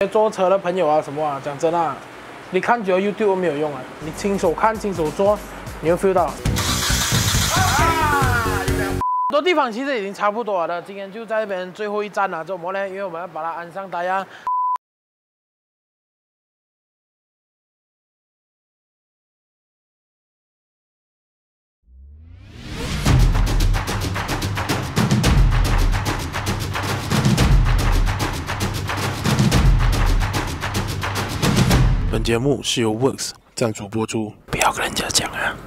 坐车的朋友啊，什么啊，讲真啊，你看久了 YouTube 没有用啊，你亲手看、亲手做，你会 feel 到。很多地方其实已经差不多了，今天就在这边最后一站了，做什么呢？因为我们要把它安上大家。 本节目是由 Works 赞助播出，不要跟人家讲啊。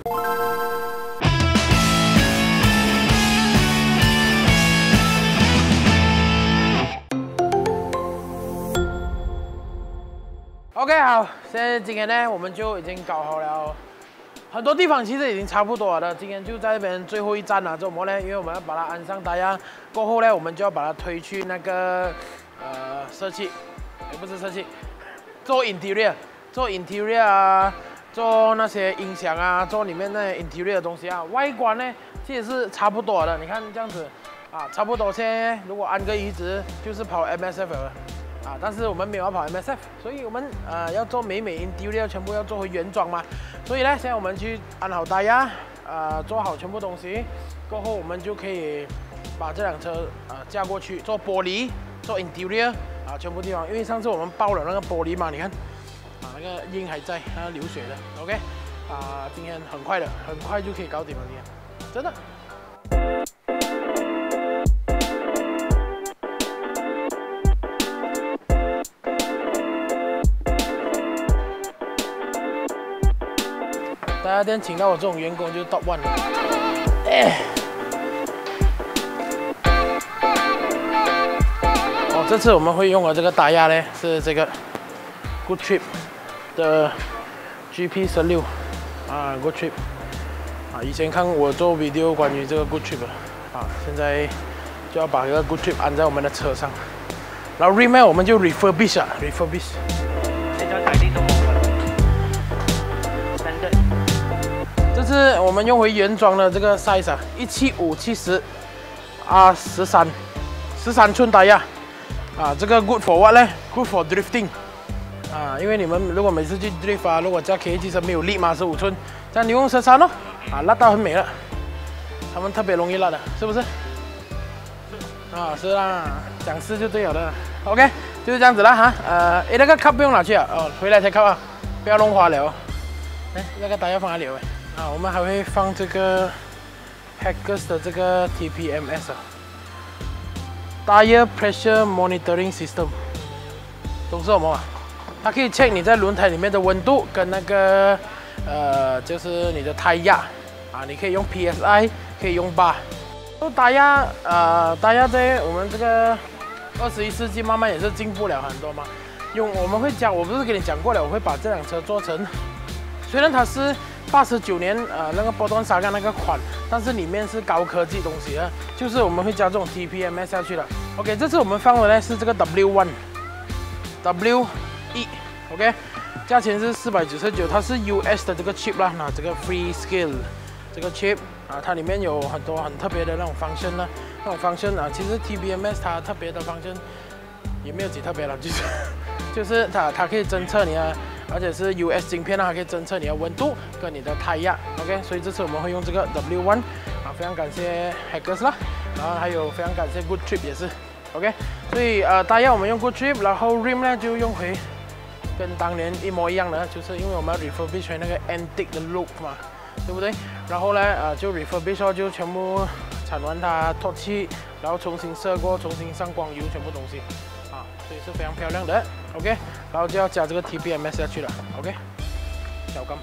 OK， 好，现在今天呢，我们就已经搞好了，很多地方其实已经差不多了。今天就在这边最后一站了，做什么呢？因为我们要把它安上大家，过后呢，我们就要把它推去那个设计，也不是设计，做 interior。 做 interior 啊，做那些音响啊，做里面那些 interior 的东西啊，外观呢其实是差不多的。你看这样子啊，差不多。现在如果安个移植，就是跑 MSF 了啊，但是我们没有要跑 MSF， 所以我们要做美 interior 全部要做回原装嘛。所以呢，现在我们去安好大压，做好全部东西，过后我们就可以把这辆车架过去做玻璃，做 interior 啊，全部地方。因为上次我们包了那个玻璃嘛，你看。 那个印还在，它流血的。OK， 今天很快的，很快就可以搞定了，今天真的。大家店请到我这种员工就是 top one 了。哦，这次我们会用的这个打压呢是这个 Good Trip 的 GP16 Good Trip 以前看我做 video 关于这个 Good Trip 现在就要把这个 Good Trip 安在我们的车上，然后 rim 呢我们就 refurbish。 现在台地都没了。 这次我们用回原装的这个 size 175/70 13寸打压这个 good for what 呢 ？Good for drifting。 因为你们如果每次去 drift 如果驾 K 其实没有力嘛，15寸，这样你用13哦，拉到很美了，他们特别容易拉的，是不是？是啦，讲是就对了的。OK， 就是这样子啦哈，那个 cup 不用拿去回来才 cup 不要弄花了。那个打要放哪里我们还会放这个 Hackers 的这个 TPMS Tire Pressure Monitoring System， 懂是什么它可以 check 你在轮胎里面的温度跟那个就是你的胎压你可以用 PSI， 可以用bar。打压在我们这个21世纪慢慢也是进步了很多嘛。我们会讲，我不是跟你讲过了，我会把这辆车做成，虽然它是89年那个波顿沙干那个款，但是里面是高科技东西的，就是我们会加这种 TPMS 下去了。OK， 这次我们放的呢是这个 W1。OK， 价钱是499，它是 US 的这个 chip 啦，那这个 Freescale 这个 chip它里面有很多很特别的那种function呢，那种function其实 TPMS 它特别的function也没有几特别了，就是它可以侦测你而且是 US 晶片它可以侦测你的温度跟你的胎压。OK， 所以这次我们会用这个 W1 非常感谢 Hackers 啦，然后还有非常感谢 Good Trip 也是 OK， 所以胎压我们用 Good Trip， 然后 rim 呢就用回。 跟当年一模一样的，就是因为我们要 refurbish 那个 antique 的 look 嘛，对不对？然后呢，就 refurbish 就全部铲完它脱漆，然后重新色过，重新上光油，全部东西所以是非常漂亮的。OK， 然后就要加这个 TPMS 下去了。OK， 小钢。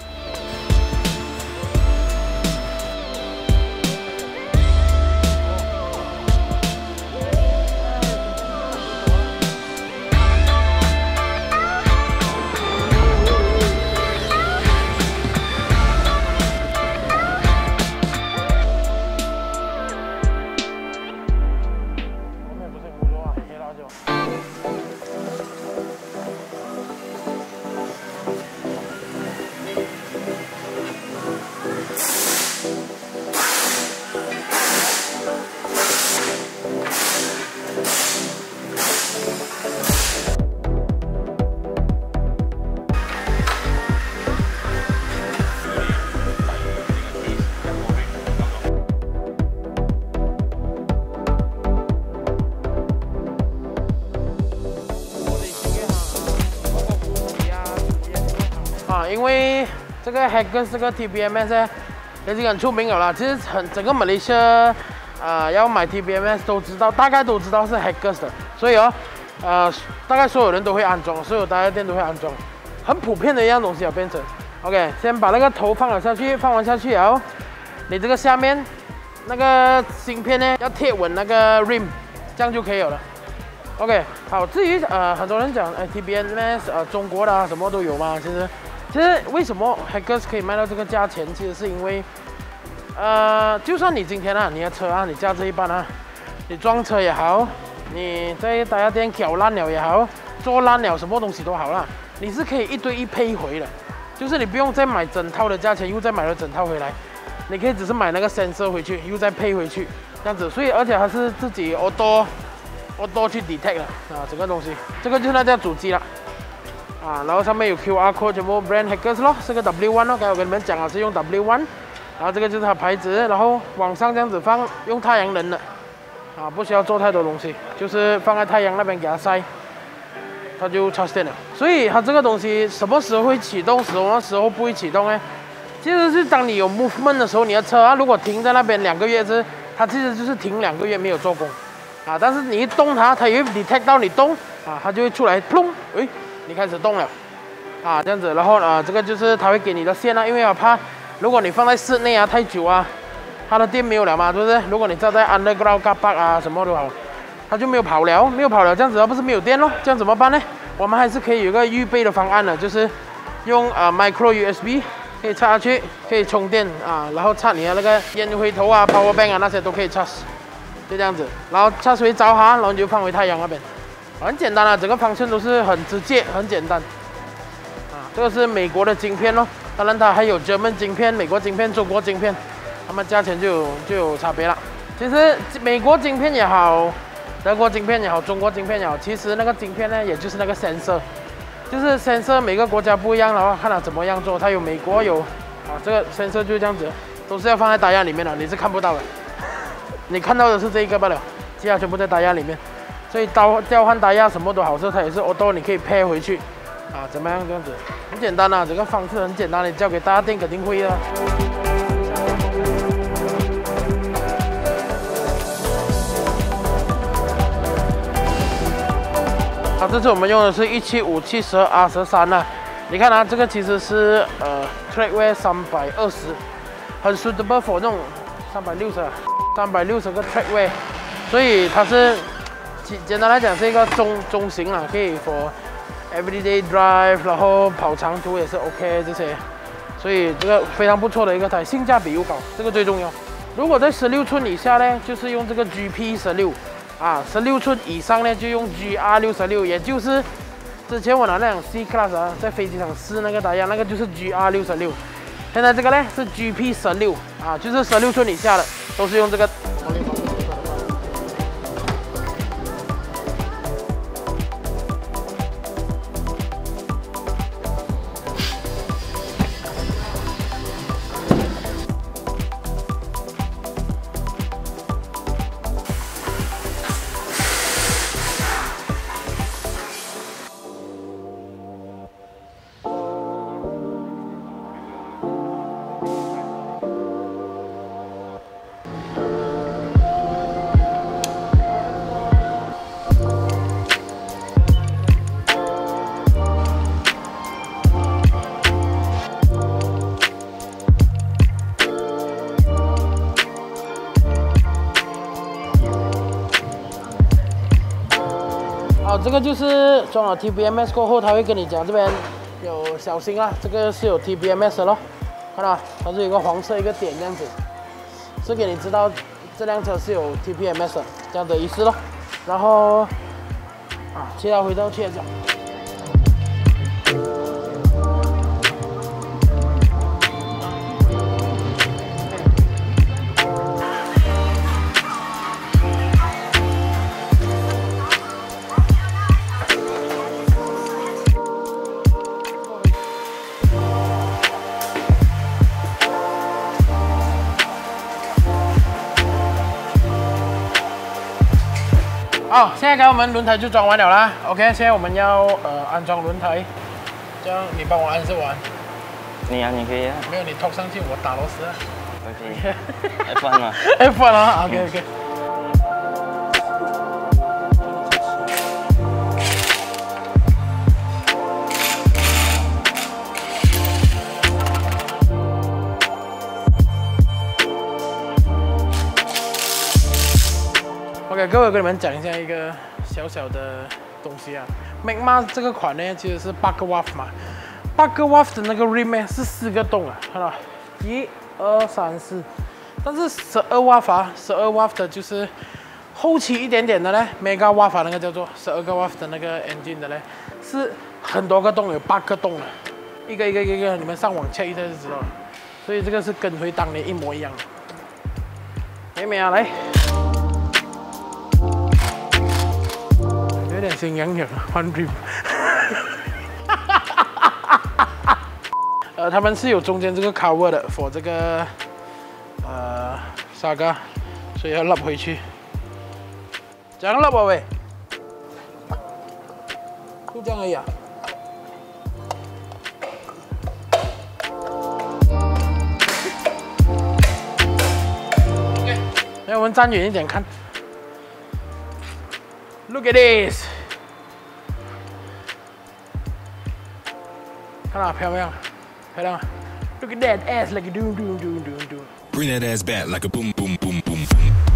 因为这个 Haggis 这个 TBMS 呢，已经很出名了啦。其实整个马来西亚要买 TBMS 都知道，大概都知道是 Haggis 的，所以大概所有人都会安装，所有大家店都会安装，很普遍的一样东西啊，变成。OK， 先把那个头放了下去，放完下去然后，你这个下面那个芯片呢要贴稳那个 rim， 这样就可以了。OK， 好，至于很多人讲TBMS 中国的什么都有嘛，其实为什么 Haggis 可以卖到这个价钱，其实是因为就算你今天你的车你驾这一半你撞车也好，你在大家店搞烂了也好，做烂了什么东西都好啦，你是可以一对一配回的，就是你不用再买整套的价钱，又再买了整套回来，你可以只是买那个 sensor 回去，又再配回去这样子，所以而且还是自己 auto 去 detect 的整个东西，这个就是那架主机了然后上面有 QR code， 全部 brand Haggis 咯，是个 W1 咯，刚才我跟你们讲了是用 W1， 然后这个就是它牌子，然后往上这样子放，用太阳能的不需要做太多东西，就是放在太阳那边给它晒，它就插电了。所以它这个东西什么时候会启动，什么时候不会启动呢？其实是当你有 movement 的时候，你的车如果停在那边2个月它其实就是停2个月没有做工但是你一动它也会 detect 到你动它就会出来，砰，你开始动了这样子，然后这个就是它会给你的线因为怕如果你放在室内太久它的电没有了嘛，对不对？如果你站在 underground car park 什么都好，它就没有跑了，这样子不是没有电咯？这样怎么办呢？我们还是可以有个预备的方案的，就是用micro USB 可以插下去，可以充电然后插你的那个烟灰头power bank 那些都可以插，就这样子，然后插回着然后你就放回太阳那边，很简单整个方向都是很直接，很简单这个是美国的晶片咯，当然它还有 German 晶片、美国晶片、中国晶片。它们价钱就有差别了。其实美国晶片也好，德国晶片也好，中国晶片也好，其实那个晶片呢，也就是那个 sensor， 就是 sensor 每个国家不一样，然后看它怎么样做。它有美国有这个 sensor 就这样子，都是要放在打压里面的，你是看不到的。你看到的是这一个罢了，其他全部在打压里面。所以调换打压什么都好，它也是 auto， 你可以配回去怎么样这样子，很简单这个方式很简单，你交给大家店肯定会的。这次我们用的是175/72R13你看这个其实是Trackway 320，很 suitable for 那种360个 Trackway， 所以它是简单来讲是一个中型可以 for everyday drive， 然后跑长途也是 OK 这些，所以这个非常不错的一个台，性价比又高，这个最重要。如果在16寸以下呢，就是用这个 GP16。16寸以上呢，就用 GR66， 也就是之前我拿那辆 C Class 在飞机上试那个打压，那个就是 GR66。现在这个呢是 GP16，就是16寸以下的都是用这个。这个就是装了 TBMS 过后，他会跟你讲这边有小心这个是有 TBMS 的咯，看到它是有一个黄色一个点这样子，是给你知道这辆车是有 TBMS 的这样的意思咯。然后切到回到切角。好，现在我们轮胎就装完了啦。OK， 现在我们要安装轮胎，这样你帮我安是完。 你啊，你可以啊。 没有你拖上去，我打螺丝啊。 OK。F1 嘛。 F1 啊，OK OK。OK， 各位，我跟你们讲一下一个小小的东西啊。Magma 这个款呢，其实是8个 watt 嘛，8个 watt 的那个 rim 呢是4个洞啊，看到？1、2、3、4，但是12 watt 啊，12 watt 的就是后期一点点的呢，mega watt 那个叫做12个 watt 的那个 engine 的呢，是很多个洞，有8个洞的，一个，你们上网 check 一下就知道了。所以这个是跟回当年一模一样的。美美啊，来。有点心痒痒啊，换 rim。他们是有中间这个 cover 的 ，for 这个Saga， 所以要拉回去。这样拉吧喂，就这样而已啊。OK， 来我们站远一点看。Look at this， 看到漂亮，漂亮。Look at that ass like a doom doom doom doom doom。 Bring that ass back like a boom boom boom boom。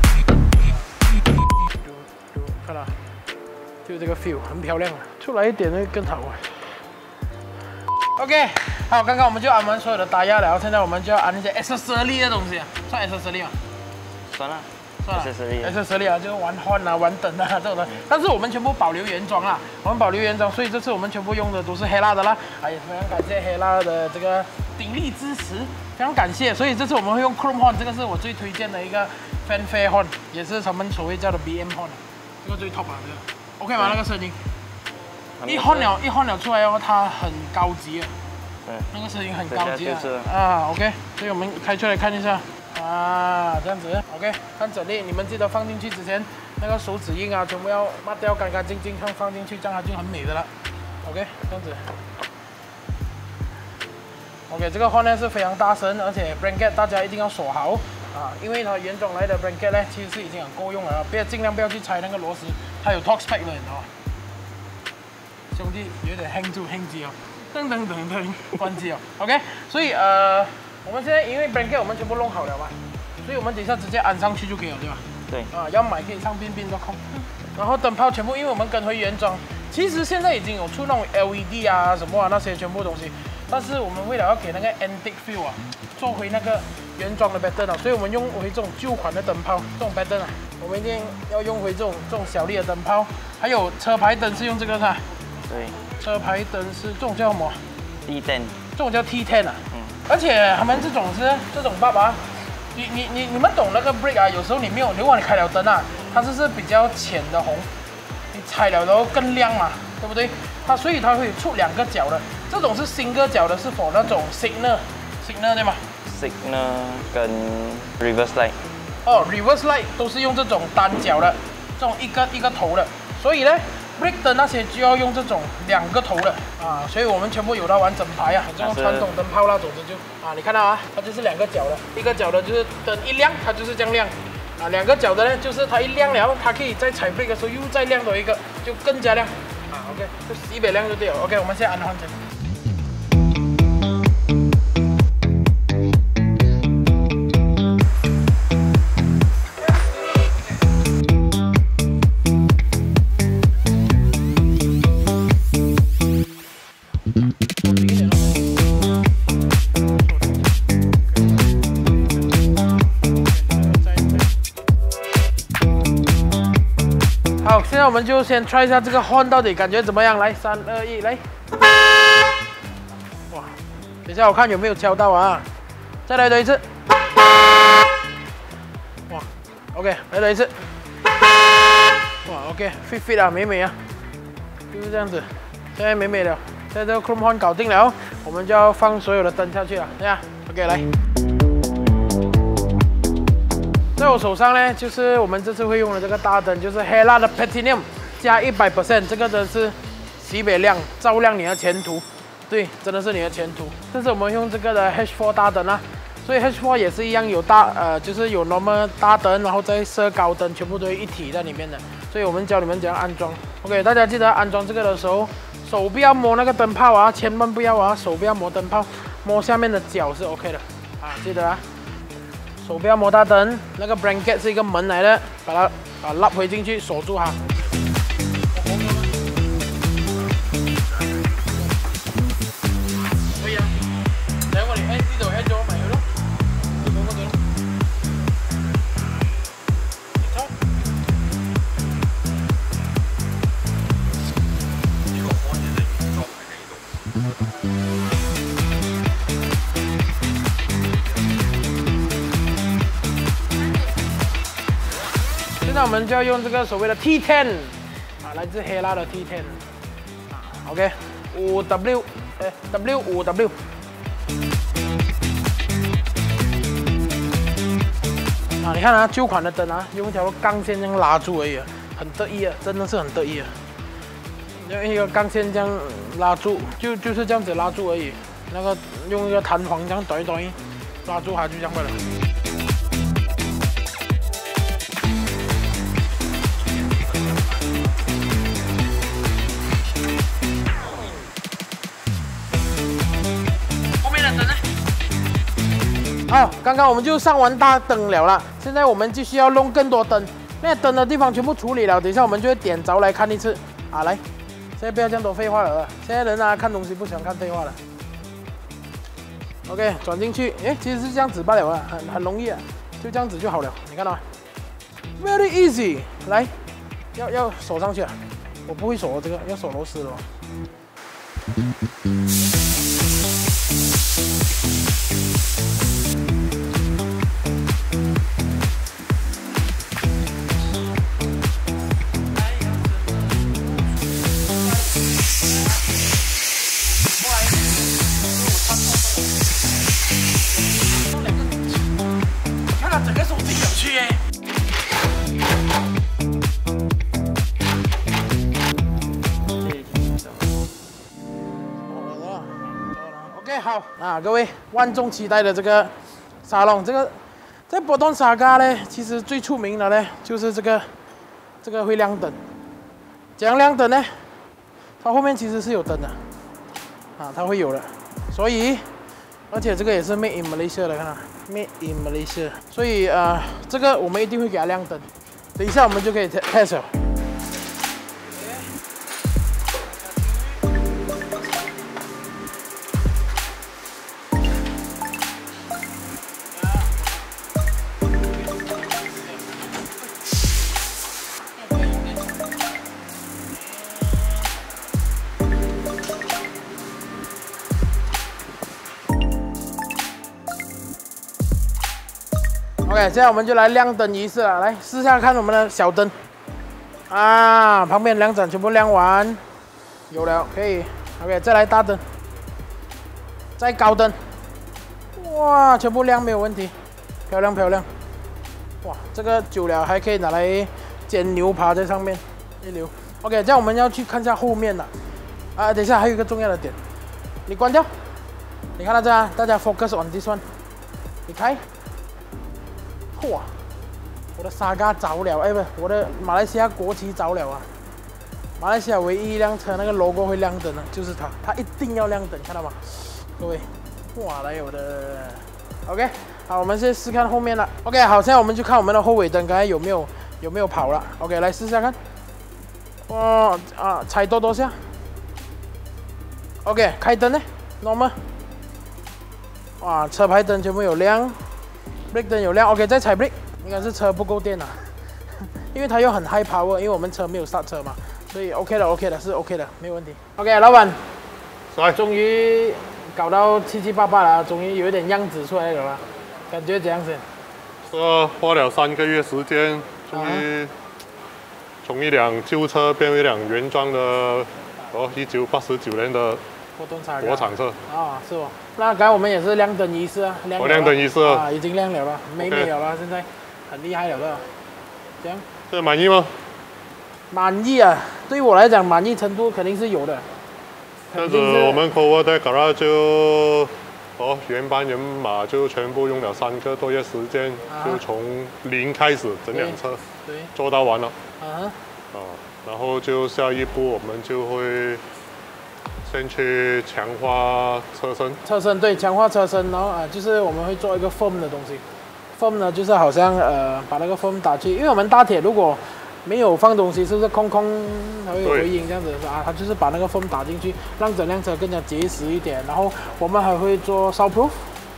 看到，就这个 feel 很漂亮啊，出来一点会更好啊。OK， 好，刚刚我们就按完所有的打压了，现在我们就要按一些 accessory 的东西啊，算 accessory 吗？ 算了。 accessory 啊，就是玩 horn 啊、玩灯啊这种的，但是我们全部保留原装啊，我们保留原装，所以这次我们全部用的都是黑蜡的啦，也非常感谢黑蜡的这个鼎力支持，非常感谢。所以这次我们会用 chrome horn， 这个是我最推荐的一个 fanfare horn， 也是他们所谓叫的 BM horn， 这个最 top 啊，这个 OK 吗？那个声音，一 horn 了出来哦，它很高级啊，那个声音很高级啊，OK， 所以我们开出来看一下。 啊，这样子 ，OK， 看整粒，你们记得放进去之前，那个手指印啊，全部要抹掉，干干净净，放进去，这样它就很美的了。OK， 这样子。OK， 这个换呢是非常大声，而且 blanket 大家一定要锁好啊，因为它原装来的 blanket 呢，其实是已经很够用了，尽量不要去拆那个螺丝，它有 Torx pack 的，你知道吗？兄弟，有点 hang 住哦，噔，关机哦。OK， 所以我们现在因为 blanket 我们全部弄好了嘛，所以我们等一下直接安上去就可以了，对吧？ 对。 啊，要买可以上bin.com。然后灯泡全部，因为我们跟回原装，其实现在已经有出那种 LED 啊什么啊那些全部东西，但是我们为了要给那个 antique feel 啊，做回那个原装的 pattern 啊，所以我们用回这种旧款的灯泡，这种 pattern 啊，我们一定要用回这种小粒的灯泡。还有车牌灯是用这个是吧？ 对。 车牌灯是这种叫什么 ？T10。 这种叫 T10 啊。而且他们这种是这种爸爸，你们懂那个 brake 啊？有时候你没有，如果你开了灯啊，它是比较浅的红，你踩了然后更亮嘛，对不对？所以它会出2个角的，这种是single角的，是否那种 signal 对吗 ？signal 跟 reverse light。 哦 ，reverse light 都是用这种单角的，这种一个头的，所以呢。brake 灯那些就要用这种2个头的啊，所以我们全部有它完整排啊，这种传统灯泡那种的就啊，你看到啊，它就是2个角的，一个角的就是灯一亮它就是这样亮啊，2个角的呢就是它一亮了，它可以在踩 brake 的时候又再亮多一个，就更加亮啊 ，OK， 就西北亮就对了 ，OK， 我们现在按换针。好，现在我们就先 try 一下这个 horn 到底感觉怎么样？来，3、2、1，来！哇，等一下我看有没有敲到啊？再来多一次。哇 ，OK， 来多一次。哇 ，OK，fit fit 啊，美美啊，就是这样子。现在美美了，现在这个 chrome horn 搞定了，我们就要放所有的灯下去了。这样 ，OK， 来。在我手上呢，就是我们这次会用的这个大灯，就是黑蜡的 Platinum 加100%，这个灯是西北亮，照亮你的前途。 对，真的是你的前途。这是我们用这个的 H4 大灯啊，所以 H4 也是一样有就是有 normal 大灯，然后再设高灯，全部都一体在里面的。所以我们教你们怎样安装。OK， 大家记得安装这个的时候，手不要摸那个灯泡啊，千万不要啊，手不要摸灯泡，摸下面的角是 OK 的啊，记得啊，手不要摸大灯。那个 blanket 是一个门来的，把它拉回进去，锁住它。可以啊，等我哋呢度喺咗咪去咯，就咁嗰度咯。现在我们就要用这个所谓的 T10 啊，来自黑拉的 T10 啊 ，OK， 5W，W5W。啊，你看啊，旧款的灯啊，用一条钢线这样拉住而已，很得意啊，真的是很得意啊。用一个钢线这样拉住，就是这样子拉住而已。那个用一个弹簧这样短拉住它，就这样罢了。后面的灯呢？好，刚刚我们就上完大灯了啦，现在我们就需要弄更多灯。那灯的地方全部处理了，等一下我们就会点着来看一次啊，来。现在不要这样多废话了，现在人啊看东西不喜欢看废话了。OK， 转进去，哎，其实是这样子罢了啊，很容易啊，就这样子就好了，你看到吗 ？Very easy， 来，要锁上去啊，我不会锁这个，要锁螺丝的哦。整个手机有趣耶！OK， 好啊，各位万众期待的这个沙龙，这个在波顿沙嘎呢，其实最出名的呢就是这个会亮灯。怎样亮灯呢？它后面其实是有灯的啊，它会有的，所以而且这个也是 Made in Malaysia 的，看到。Made in Malaysia， 所以这个我们一定会给它亮灯。等一下我们就可以 test 了。OK， 现在我们就来亮灯仪式了，来试下看我们的小灯啊，旁边两盏全部亮完，有了，可以。OK， 再来大灯，再高灯，哇，全部亮没有问题，漂亮漂亮。哇，这个久了还可以拿来煎牛扒在上面，一流。OK， 这样我们要去看一下后面了啊，等一下还有一个重要的点，你关掉，你看到这样，大家 focus on this one， 你开。哇！我的沙嘎着了，哎不，我的马来西亚国旗着了啊！马来西亚唯一一辆车那个 logo 会亮灯的，就是它，它一定要亮灯，看到吗？各位，哇来我的 ，OK， 好，我们先试看后面了。OK， 好，现在我们就看我们的后尾灯，刚才有没有跑了 ？OK， 来试下看。哇啊，踩多下。OK， 开灯呢 ，normal。哇，车牌灯全部有亮。brake 灯有亮 ，OK， 再踩 brake， 应该是车不够电啊，因为它又很 high power， 因为我们车没有刹车嘛，所以 OK 的 ，OK 的，是 OK 的，没有问题。OK， 老板，终于搞到七七八八了，终于有一点样子出来了，感觉怎样子？ 花了3个月时间，终于从一辆旧车变为一辆原装的，1989年的国产车。 啊，是哦。那刚才我们也是亮灯仪式啊， 亮灯仪式啊，已经亮了了，美了了，现在很厉害了的。这样， 这满意吗？ 满意啊，对于我来讲，满意程度肯定是有的。 这样子我们 cover deck garage 就原班人马就全部用了3个多月时间，就从0开始整辆车做到完了。然后就下一步我们就会先去强化车身。 车身对，强化车身，然后就是我们会做一个 foam 的东西。foam 呢就是好像把那个 foam 打去，因为我们大铁如果没有放东西，是不是空还会有回音这样子它就是把那个 foam 打进去，让整辆车更加结实一点。然后我们还会做 soundproof，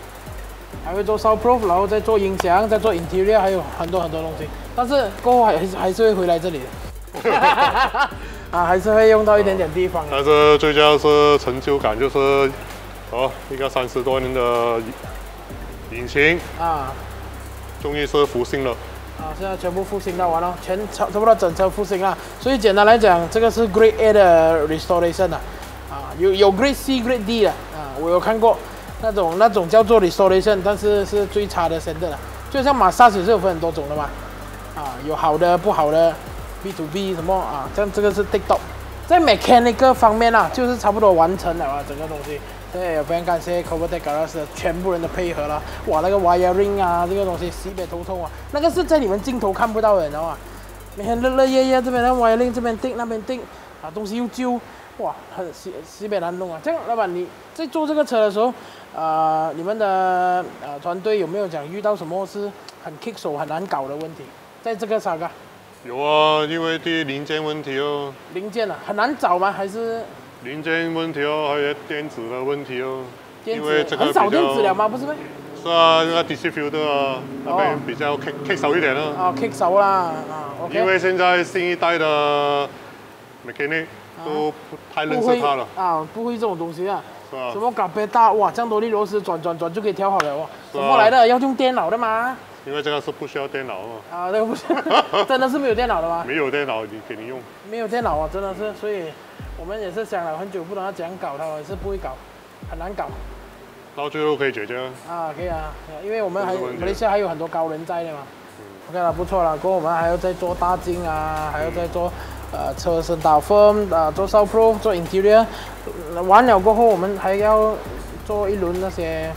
然后再做音响，再做 interior， 还有很多东西。但是过后还是会回来这里的，还是会用到一点点地方。 但是最主要是成就感，就是一个30多年的引擎终于是复兴了。 现在全部复兴到完了，差不多整车复兴了。所以简单来讲，这个是 Grade A 的 restoration 有 Grade C、Grade D 的我有看过那种叫做 restoration， 但是是最差的 center 的。就像massage是有分很多种的嘛，有好的不好的 B to B 什么像这个是 TikTok， 在 mechanical 方面就是差不多完成了整个东西。对，也非常感谢 Cover Deck Garage 的全部人的配合啦！哇，那个 wiring 这个东西西北头痛那个是在你们镜头看不到的，你知道吗？每天日夜这边的 wiring 这边钉那边钉东西又旧，哇，很西北难弄这样，老板你在做这个车的时候，你们的团队有没有讲遇到什么是很棘手很难搞的问题？在这个Saga 有因为第一零件问题零件很难找吗？还是？ 零件问题还有电子的问题因为这个很少电子了吗？不是吗？ 是那个 DC filter 那边比较棘手一点棘手啦，OK。 因为现在新一代的 mechanic 都不太认识它了不会这种东西是吧？ 什么搞贝大哇，这样多粒螺丝转就可以调好了什么来的？要用电脑的吗？ 因为这个是不需要电脑这个不是，真的是没有电脑的吗？ 没有电脑给你用。 没有电脑真的是，所以。我们也是想了很久，不知道要怎样搞它，也是不会搞，很难搞。 到最后可以解决可以因为我们马来西亚还有很多高人在的嘛。OK 了，不错了。过后我们还要再做大镜还要再做车身打 foam 做 soundproof 做 interior， 完了过后我们还要做一轮那些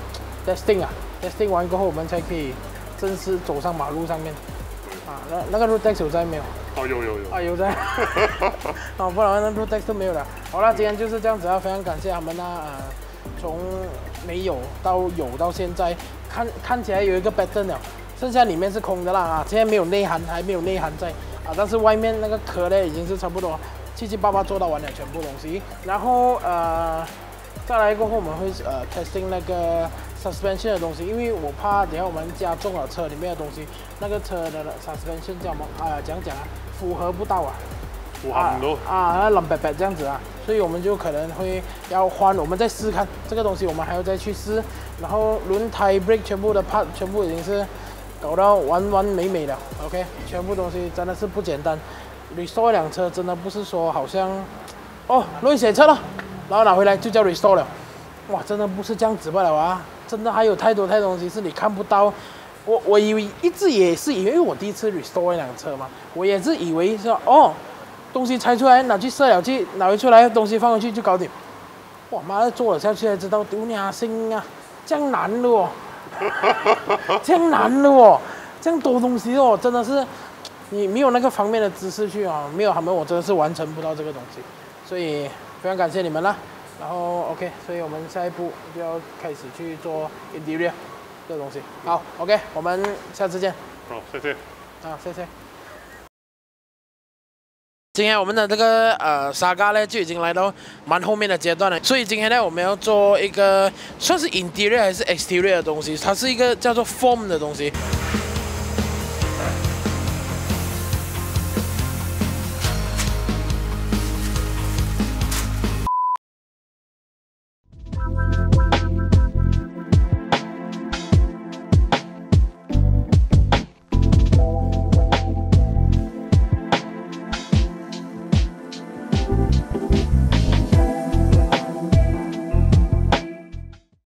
testing 完过后我们才可以正式走上马路上面。那个 road tax 有在没有？有在。不然那 road tax 都没有了。好了，今天就是这样子非常感谢他们从没有到有到现在，看起来有一个 pattern 了，剩下里面是空的啦现在没有内涵，还没有内涵在但是外面那个壳呢已经是差不多七七八八做到完了全部东西，然后再来过后我们会testing 那个 suspension 的东西，因为我怕等下我们加重了车里面的东西，那个车的 suspension 叫什么讲符合不到那冷白白这样子所以我们就可能会要换，我们再试看这个东西，我们还要再去试，然后轮胎 brake 全部的 part 全部已经是搞到完美了 ，OK， 全部东西真的是不简单。restore 一辆车真的不是说好像乱写车了，然后拿回来就叫 restore 了，哇，真的不是这样子罢了真的还有太多东西是你看不到。我一直也是以为我第一次 restore 一辆车嘛，我也是以为说东西拆出来拿去射了去，拿回出来东西放回去就搞定。哇妈的，做了下去才知道丢你心这样难的这样难的这样多东西真的是你没有那个方面的知识去没有他们我真的是完成不到这个东西，所以非常感谢你们啦。然后 OK， 所以我们下一步就要开始去做 interior 这个东西。好 ，OK， 我们下次见。 好，谢谢。 谢谢。今天我们的这个Saga呢就已经来到蛮后面的阶段了，所以今天呢我们要做一个算是 interior 还是 exterior 的东西，它是一个叫做 foam 的东西。